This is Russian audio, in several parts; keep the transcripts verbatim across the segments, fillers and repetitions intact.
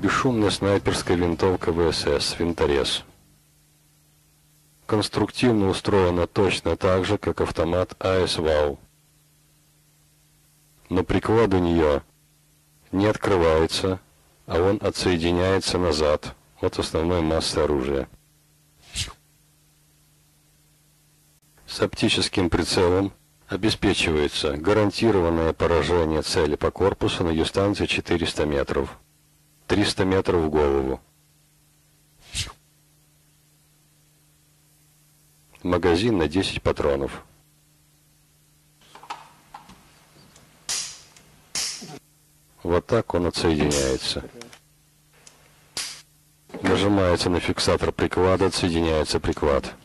Бесшумная снайперская винтовка ВСС «Винторез». Конструктивно устроена точно так же, как автомат АС-ВАУ. Но приклад у нее не открывается, а он отсоединяется назад от основной массы оружия. С оптическим прицелом обеспечивается гарантированное поражение цели по корпусу на дистанции четыреста метров, триста метров в голову. Магазин на десять патронов. Вот так он отсоединяется. Нажимается на фиксатор приклада, отсоединяется приклад.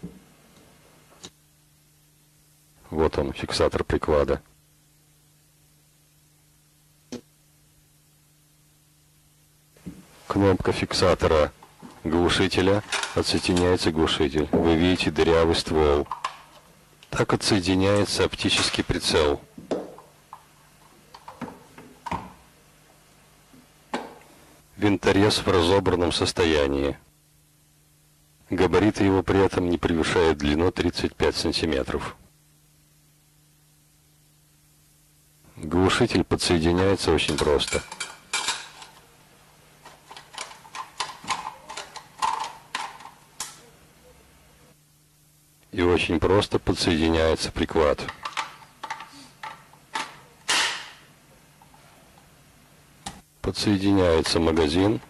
Вот он, фиксатор приклада. Кнопка фиксатора глушителя, отсоединяется глушитель. Вы видите дырявый ствол. Так отсоединяется оптический прицел. Винторез в разобранном состоянии. Габариты его при этом не превышают длину тридцать пять сантиметров. Глушитель подсоединяется очень просто. И очень просто подсоединяется приклад. Подсоединяется магазин.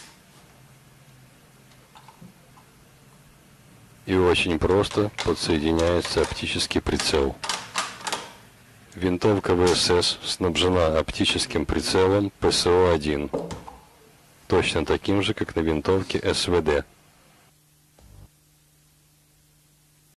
И очень просто подсоединяется оптический прицел. Винтовка ВСС снабжена оптическим прицелом ПСО один, точно таким же, как на винтовке СВД.